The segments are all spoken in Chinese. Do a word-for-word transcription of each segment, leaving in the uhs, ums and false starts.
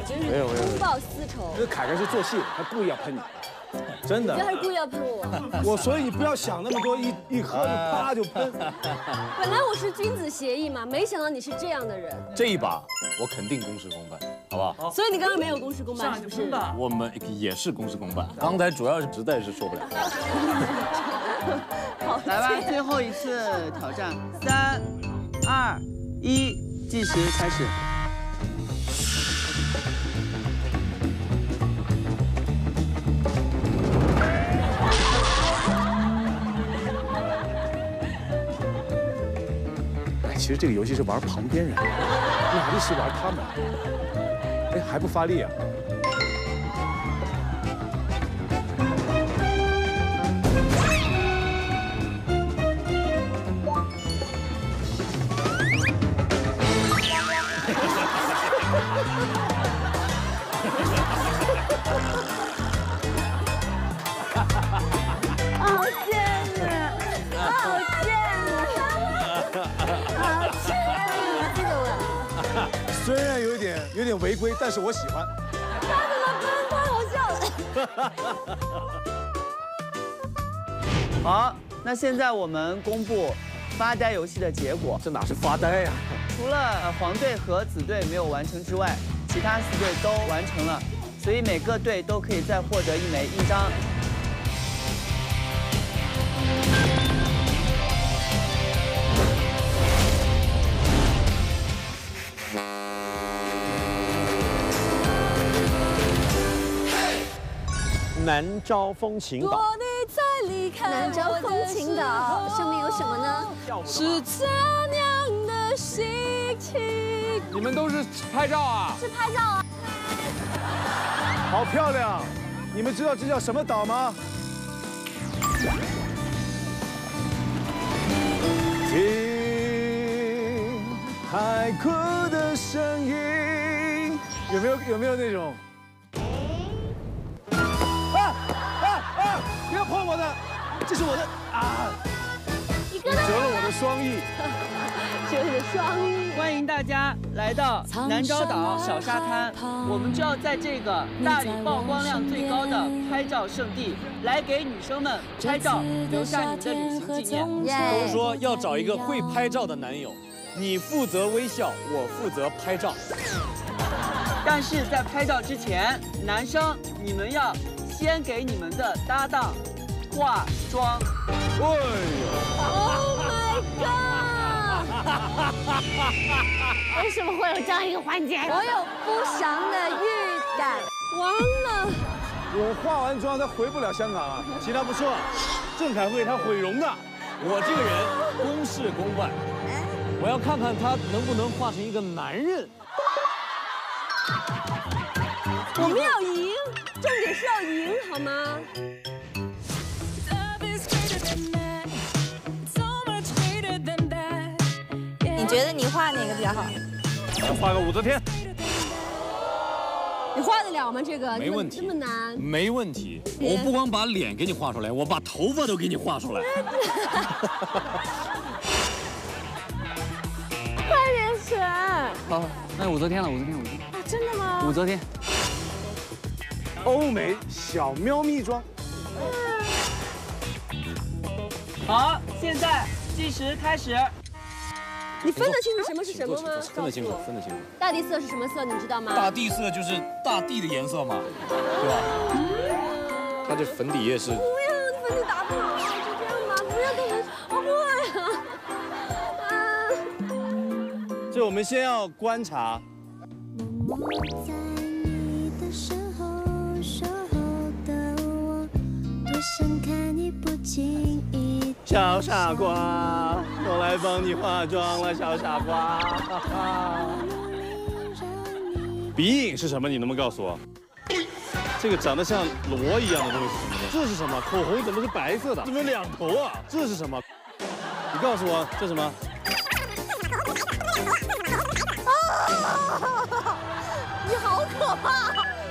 真是公报私仇。 那凯凯是做戏，他故意要喷你，真的。 你这还是故意要喷我？ 我所以你不要想那么多，一一喝就啪就喷。 本来我是君子协议嘛，没想到你是这样的人。 这一把我肯定公事公办，好不好？ 所以你刚刚没有公事公办，是不是？ 我们也是公事公办，刚才主要是实在是受不了。 来吧，最后一次挑战，三、二、一，计时开始。 哎，其实这个游戏是玩旁边人，哪里是玩他们？哎，还不发力啊？ 好贱啊！好贱啊！好贱啊！这个我。 虽然有点有点违规，但是我喜欢。 他怎么喷？太好笑了。 好，那现在我们公布发呆游戏的结果。 这哪是发呆呀？ 除了黄队和紫队没有完成之外，其他四队都完成了，所以每个队都可以再获得一枚印章。 南诏风情岛。 南诏风情岛上面有什么呢？ 是怎样的心情？ 你们都是拍照啊？ 是拍照啊。 好漂亮！你们知道这叫什么岛吗？听海哭的声音，有没有有没有那种？啊啊啊！不要碰我的，这是我的啊！ 你刚才折了我的双翼， 折你的双翼。 欢迎大家来到南诏岛小沙滩，我们就要在这个大理曝光量最高的拍照圣地，来给女生们拍照，留下你的旅行纪念。 都说要找一个会拍照的男友，你负责微笑，我负责拍照。 但是在拍照之前，男生你们要先给你们的搭档化妆。 哎呦 ！Oh my god！ 为什么会有这样一个环节？我有不祥的预感。完了！ 我化完妆，他回不了香港啊。 其他不说，郑恺会他毁容的。 我这个人公事公办，我要看看他能不能化成一个男人。 我们要赢，重点是要赢，好吗？ 你觉得你画哪个比较好？ 画个武则天。 你画得了吗？这个没问题， 这么难？ 没问题。我不光把脸给你画出来，我把头发都给你画出来。 快点选！ 好，那武则天了，武则天，武则天。 啊，真的吗？ 武则天。 欧美小喵咪装。 好，现在计时开始。 你分得清楚什么是什么吗？ 分得清楚，分得清楚。 大地色是什么色？你知道吗？ 大地色就是大地的颜色嘛，对吧？它这粉底液是。 不要，你粉底打不好啊，就这样吧，不要动手，好坏啊！啊！ 这我们先要观察。小傻瓜，我来帮你化妆了，小傻瓜。鼻影是什么？你能不能告诉我？这个长得像螺一样的东西是什么呢？这是什么？口红怎么是白色的？怎么有两头啊？这是什么？你告诉我，这是什么？ 你好可怕！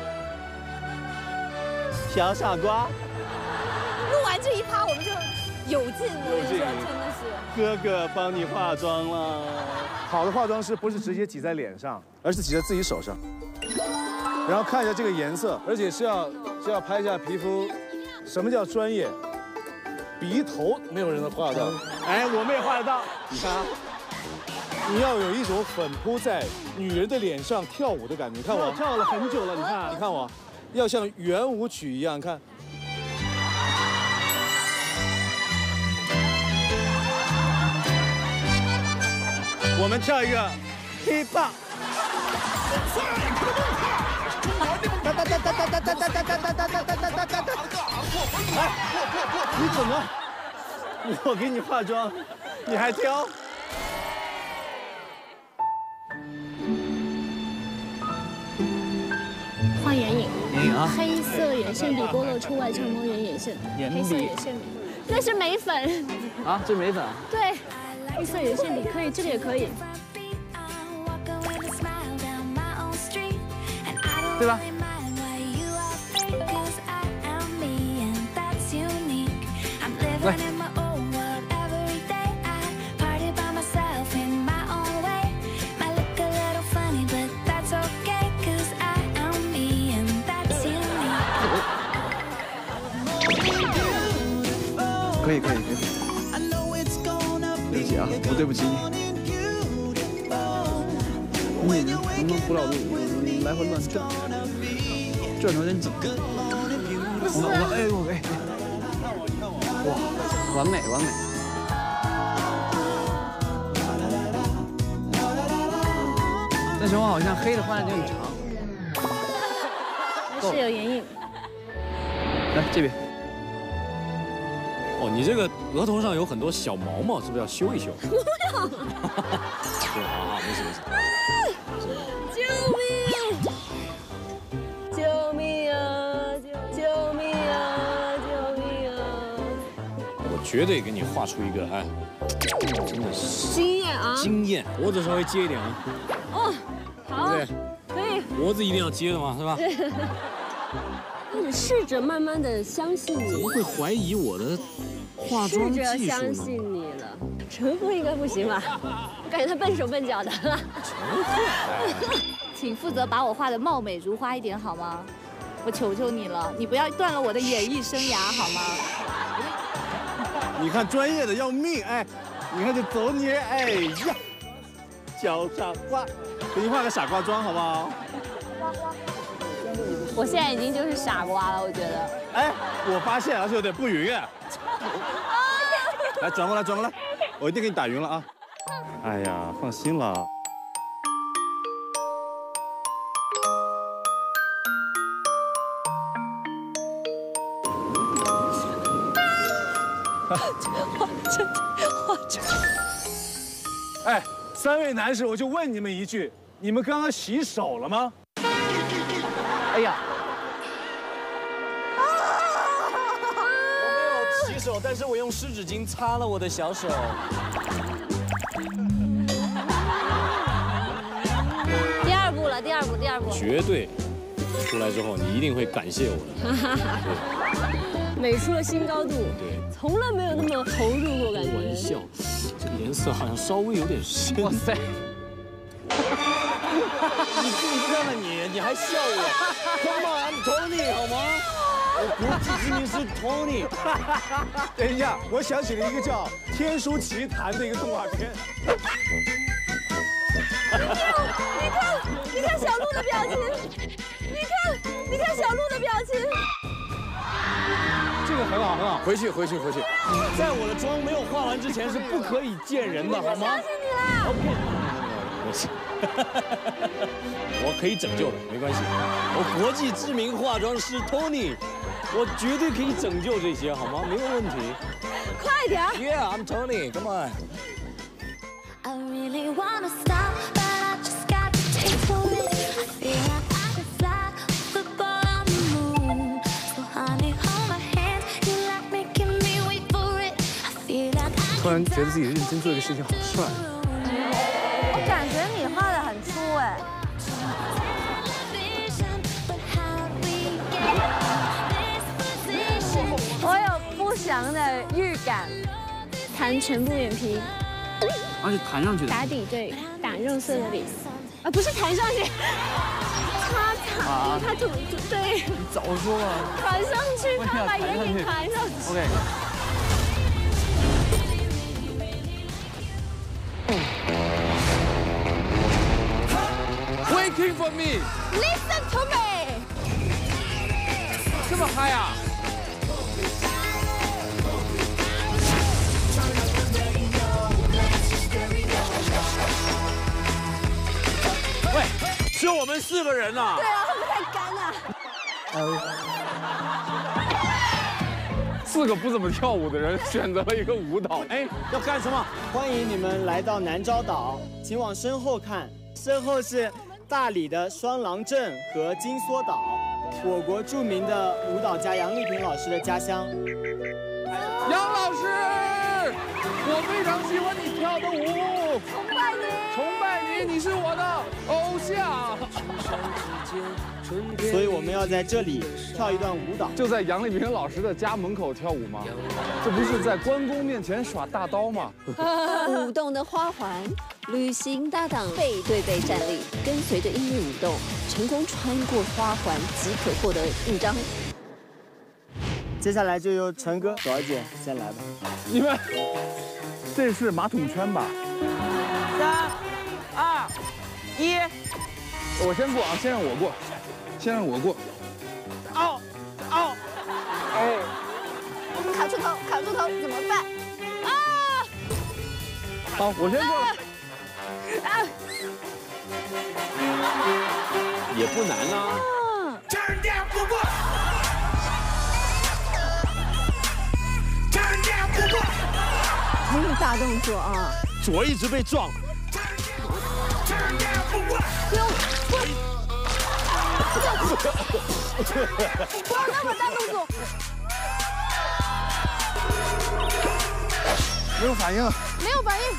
小傻瓜。 录完这一趴，我们就有劲了， 有劲， 真的是。 哥哥帮你化妆了。 好的化妆师不是直接挤在脸上，而是挤在自己手上。 然后看一下这个颜色，而且是要是要拍一下皮肤。什么叫专业？鼻头没有人能画到，哎，我们也画得到。你看啊，你要有一种粉扑在女人的脸上跳舞的感觉。你看我跳了很久了，你看，你看我，要像圆舞曲一样，看。我们跳一个 hip hop。哎，你怎么？我给你化妆，你还挑？ 画眼影， 眼影啊， 黑色眼线笔勾勒出外长毛眼眼线，黑色眼线笔，那是眉粉。 啊，这是眉粉啊？ 对，黑色眼线笔可以，这个也可以。 对吧？来，可以可以可以。对不起啊，我对不起你。你能不能不老路来回乱转？ 转头有点紧，我我哎我哎，哇，完美完美！但是我好像黑的画的有点长， 还是有眼影。 来这边。 哦，你这个额头上有很多小毛毛，是不是要修一修？不要。对啊，没事没事。 救命！救命啊！救命啊！救命啊！ 我绝对给你画出一个哎，真的是惊艳啊！ 惊艳，脖子稍微接一点啊。 哦，好， 对不对？ 可以。 脖子一定要接的嘛，是吧？ 那你试着慢慢的相信你。 怎么会怀疑我的化妆技术呢？ 试着相信你了。陈峰应该不行吧？我感觉他笨手笨脚的。陈峰， 请负责把我画的貌美如花一点好吗？我求求你了，你不要断了我的演艺生涯好吗？ 你看专业的要命，哎，你看这走你，哎呀，小傻瓜，给你画个傻瓜妆好不好？ 我现在已经就是傻瓜了，我觉得。 哎，我发现而且有点不匀哎。来转过来，转过来，我一定给你打匀了啊！哎呀，放心了。哎，三位男士，我就问你们一句，你们刚刚洗手了吗？ 哎呀， 我没有洗手，但是我用湿纸巾擦了我的小手。 第二步了，第二步，第二步。 绝对，出来之后你一定会感谢我的。 美出了新高度。 对， 从来没有那么投入过，感觉。 玩笑，这个颜色好像稍微有点深。 哇塞！ 你自己看看你，你还笑我 ？Come on, I'm Tony， 好吗？我国际知名是 Tony。 等一下，我想起了一个叫《天书奇谭》的一个动画片。 你看，你看小鹿的表情，你看，你看小鹿的表情。 这个很好，很好，回去，回去，回去。 在我的妆没有化完之前是不可以见人的，好吗？ 相信你啦。 没事。我可以拯救的，没关系。我国际知名化妆师 Tony， 我绝对可以拯救这些，好吗？没有问题。 快点 Yeah, I'm Tony. Come on. I really wanna stop, but I just got the taste for it. I feel like I could fly the ball on the moon. So honey, hold my hand. You like making me wait for it. I feel like I 突然觉得自己认真做一个事情好帅。 我感觉你画的很粗哎。我有不祥的预感。 弹全部眼皮， 而且弹上去的。 打底对，打肉色的底，啊不是弹上去，擦擦。 啊，他就就对。 你早说嘛。 弹上去，他把眼影弹上去。 OK。Waiting for me. Listen to me. 这么嗨啊！ 喂，是我们四个人啊！ 对啊，会不会太干啊？ 四个不怎么跳舞的人选择了一个舞蹈。 哎，要干什么？ 欢迎你们来到南诏岛，请往身后看，身后是大理的双廊镇和金梭岛，我国著名的舞蹈家杨丽萍老师的家乡。 杨老师，我非常喜欢你跳的舞， 崇拜你， 崇拜你，你是我的偶像。 所以我们要在这里跳一段舞蹈。 就在杨丽萍老师的家门口跳舞吗？这不是在关公面前耍大刀吗？ 舞动的花环，旅行搭档背对背站立，跟随着音乐舞动，成功穿过花环即可获得印章。 接下来就由陈哥、朵儿姐先来吧。 你们，这是马桶圈吧？ 三、二、一， 我先过啊，先让我过，先让我过。 哦，哦，哎， 卡住头，卡住头，怎么办？啊！ 好，我先过了。 啊！ 也不难啊。 很有大动作啊！ 左一直被撞。 不用，不用，不要那么大动作。 没有反应， 没有反应。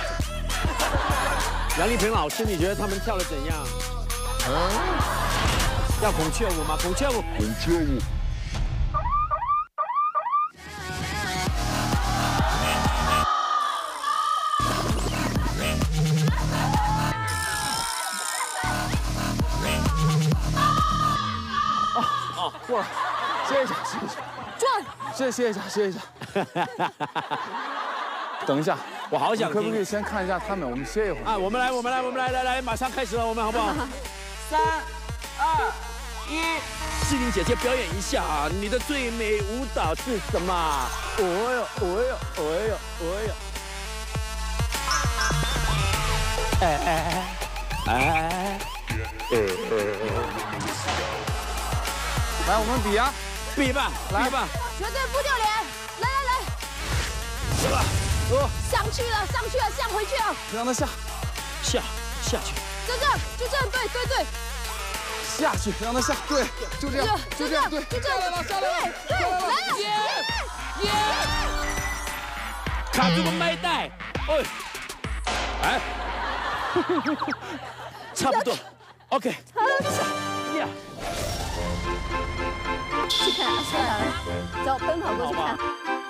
杨丽萍老师，你觉得他们跳的怎样？要孔雀舞吗？孔雀舞。 孔雀舞。哦，过了，歇一下，歇一下。 转。 歇歇一下，歇一下。等一下， 我好想听。 可不可以先看一下他们？我们歇一会儿。 啊，我们来，我们来，我们来，来来，马上开始了，我们好不好？ 三、二、一， 志玲姐姐表演一下啊！你的最美舞蹈是什么？ 哦哟，哦哟，哦哟，哦哟。 哎哎哎！ 来，我们比啊， 比吧，来吧， 绝对不丢脸！来来来， 是吧？ 呃， 上去了，上去了，下回去了， 让他下， 下下去， 就这样，就这样，对对对， 下去，让他下，对，就这样，就这样，对， 就这样， 下来了，下来了， 对对，来了，耶耶！ 卡住个麦带，哎，哎，差不多 ，OK， 呀，去看啊，下来了，走，奔跑过去看。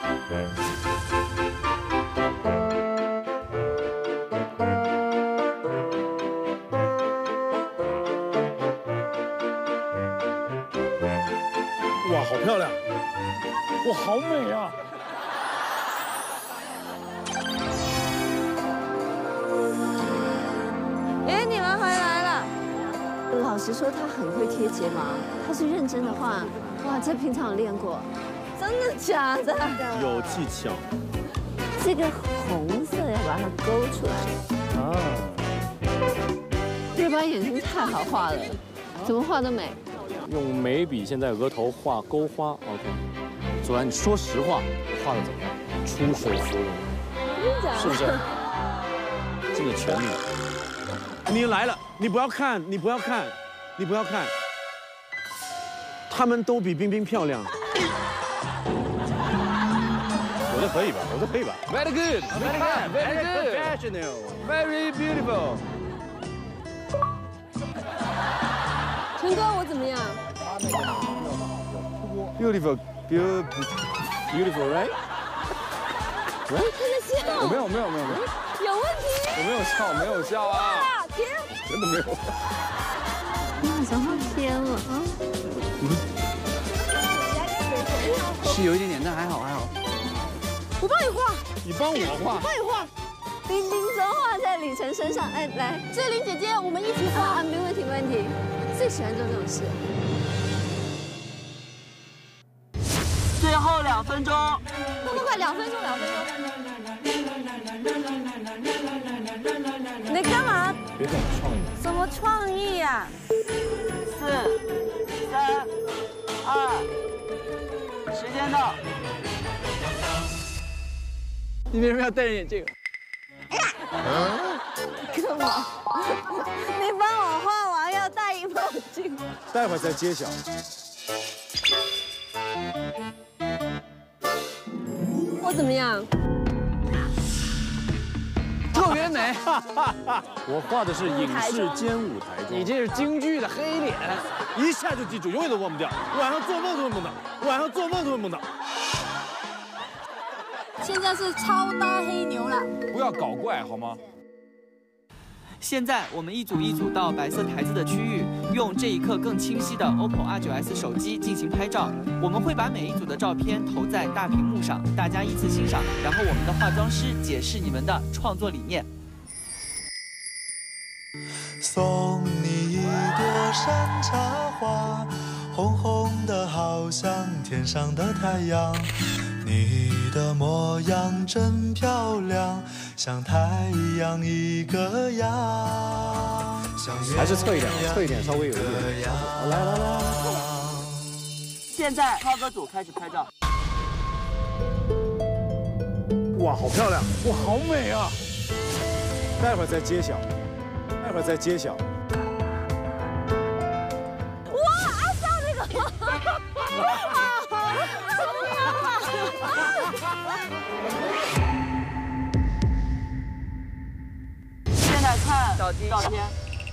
哇，好漂亮！哇，好美啊！ 哎，你们回来了。老实说，他很会贴睫毛。他是认真的话，哇，这平常有练过。真的假的？ 有技巧。 这个红色要把它勾出来。啊。这把眼睛太好画了，怎么画都美。 用眉笔现在额头画勾花 ，OK。左然，你说实话，画的怎么样？出水芙蓉， 真的假的？ 是不是？真的全力。你来了，你不要看，你不要看，你不要看，他们都比冰冰漂亮。 我的可以吧？我的可以吧 Very good, very good, very good, Professional, very beautiful. 陈哥，我怎么样 Beautiful, beautiful, beautiful, right? 他在笑。 我没有，没有，没有，没有。 有问题。 我没有笑，没有笑啊！ 天， 真的没有。 哇，想好偏了啊！ 是有一点点，但还好还好。 我帮你画， 你帮我画， 我帮你画。 冰冰钟画在李晨身上，哎，来， 志玲姐姐，我们一起画。 啊，没问题，没问题。最喜欢做这种事。 最后两分钟， 快快快，两分钟，两分钟。 你干嘛？ 别这么创意。 什么创意呀？ 四、三、二，时间到。你为什么要戴着眼镜？ 干嘛？你帮我画完要戴一墨镜。 待会儿再揭晓。 我怎么样？ 特别美。 我画的是影视兼舞台妆， 你这是京剧的黑脸， 一下就记住，永远都忘不掉。晚上做梦都会梦到，晚上做梦都会梦到。 现在是超大黑牛了。 不要搞怪好吗？ 现在我们一组一组到白色台子的区域，用这一刻更清晰的 O P P O R 九 S 手机进行拍照。我们会把每一组的照片投在大屏幕上，大家依次欣赏，然后我们的化妆师解释你们的创作理念。 送你一朵山茶花，红红的好像天上的太阳。你的模样真漂亮，像太阳一个样。 还是侧一点，侧一点稍微有一点。好，来来来。 现在超哥组开始拍照。 哇，好漂亮！哇，好美啊！待会儿再揭晓，待会儿再揭晓。 哇，阿笑那个， 现在看小鸡照片。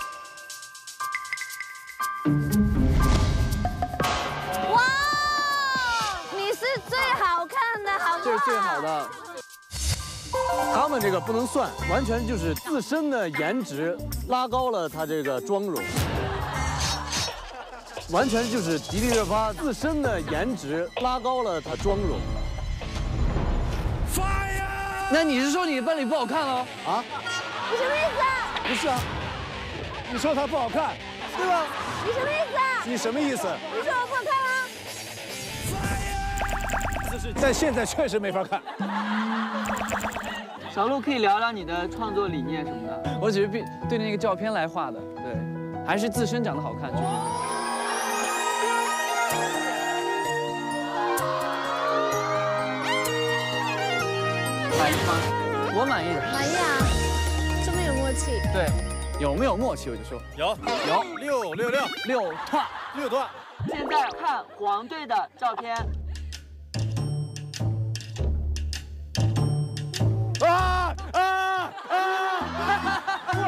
哇，你是最好看的，好不好？ 这是最好的。他们这个不能算，完全就是自身的颜值拉高了他这个妆容，完全就是迪丽热巴自身的颜值拉高了他妆容。 那你是说你班里不好看喽？ 啊？ 你什么意思啊？ 不是啊，你说她不好看，对吧？ 你什么意思啊？ 你什么意思？ 你说我不好看吗？ 就是在现在确实没法看。 小鹿可以聊聊你的创作理念什么的。我只是对对那个照片来画的，对，还是自身长得好看，确实。满意吗？我满意的。 满意啊，这么有默契。 对，有没有默契我就说有有六六六六段六段。 现在看黄队的照片。 啊啊啊！哇！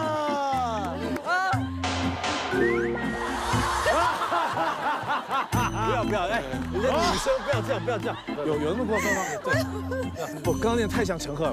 不要不要，哎，人家女生不要这样，不要这样， 有有那么过分吗？对，我刚练太像陈赫了。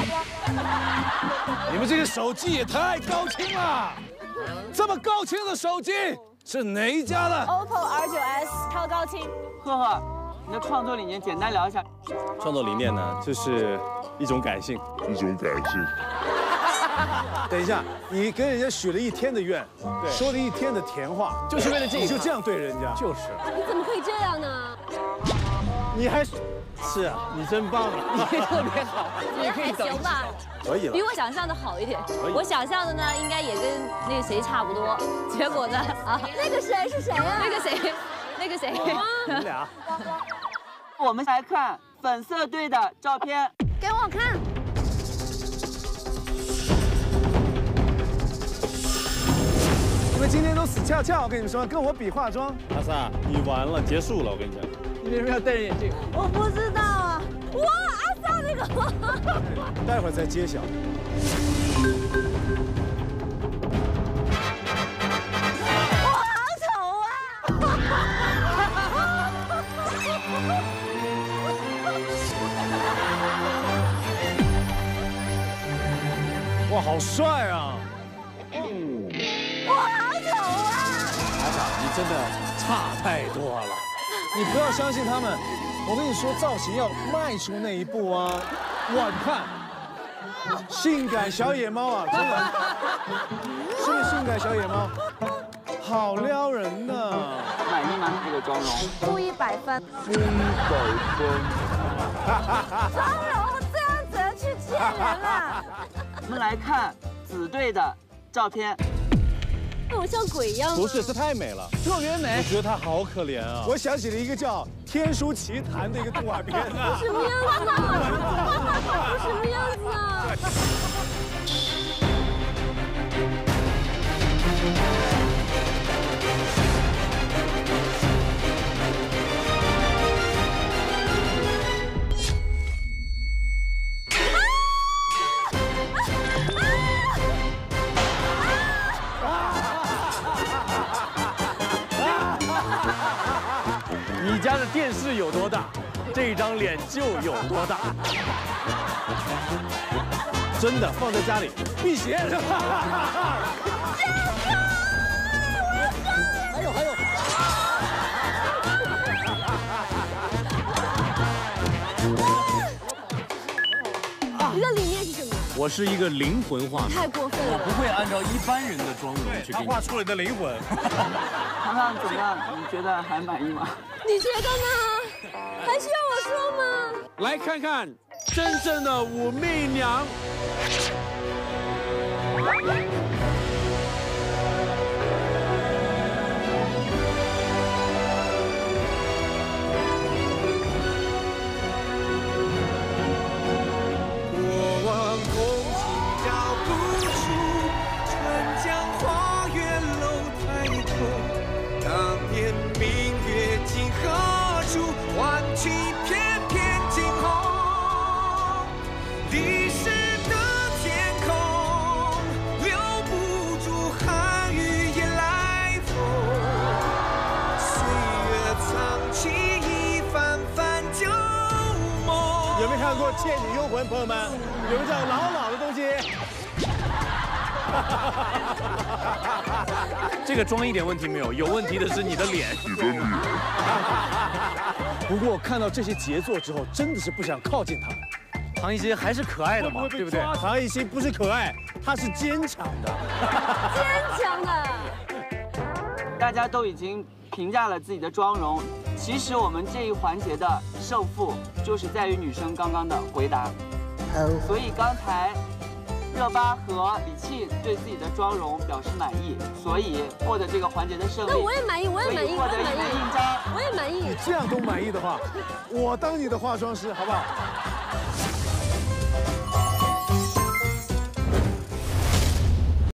你们这个手机也太高清了，这么高清的手机是哪一家的 ？O P P O R 九 S 超高清。 赫赫，你的创作理念简单聊一下。 创作理念呢，就是一种感性， 一种感性。 等一下，你跟人家许了一天的愿，对，说了一天的甜话， 就是为了这个， 你就这样对人家， 就是。 你怎么可以这样呢？ 你还是是啊，你真棒啊， 你特别好，你也可以还行吧， 可以了， 比我想象的好一点。我想象的呢，应该也跟那个谁差不多，结果呢，啊， 那个谁是谁啊？ 那个谁，那个谁， 你们俩。 我们来看粉色队的照片， 给我看。 你们今天都死翘翘，我跟你们说，跟我比化妆。 阿萨，你完了，结束了，我跟你讲。 你为什么要戴着眼镜？ 我不知道啊。哇，阿萨那个。 待会儿再揭晓。 我好丑啊！ 哇，好帅啊！ 我好丑啊！ 真的差太多了。 你不要相信他们，我跟你说，造型要迈出那一步啊！哇，你看，性感小野猫啊，真的，是不是性感小野猫？好撩人呢！ 满意吗？这个妆容？ 负一百分。 负一百分。 妆容这样子去见人啊！ 我们来看紫队的照片。 我像鬼一样。 不是，这太美了， 特别美。 我觉得她好可怜啊。 我想起了一个叫《天书奇谭》的一个动画片啊。 什么样子啊？什么样子啊？ 你家的电视有多大，这张脸就有多大。 真的放在家里辟邪。还有还有。 你的理念是什么？ 我是一个灵魂画， 太过分了。 我不会按照一般人的妆容去给你。 他画出了你的灵魂。 看看怎么样？你觉得还满意吗？ 你觉得呢？还需要我说吗？ 来看看真正的武媚娘。 过往空情找不出，春江花月楼台头。当年明月今何处？换取片片惊鸿。历史的天空留不住寒雨夜来风。岁月藏起一番番旧梦。 有没有看过《倩女幽魂》？朋友们，有个这样老老的东西。 这个妆一点问题没有，有问题的是你的脸。你的脸。 不过看到这些杰作之后，真的是不想靠近他们。 唐艺昕还是可爱的嘛，对不对？ 唐艺昕不是可爱，她是坚强的。 坚强的。 大家都已经评价了自己的妆容，其实我们这一环节的胜负就是在于女生刚刚的回答。所以刚才热巴和李沁对自己的妆容表示满意，所以获得这个环节的胜利。 那我也满意，我也满意， 获得一枚印章。 我也满意。 你这样都满意的话，我当你的化妆师好不好？